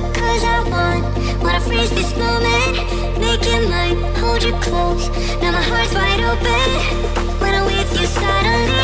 Cause I wanna freeze this moment, make it mine, hold you close. Now my heart's wide open. When I'm with you suddenly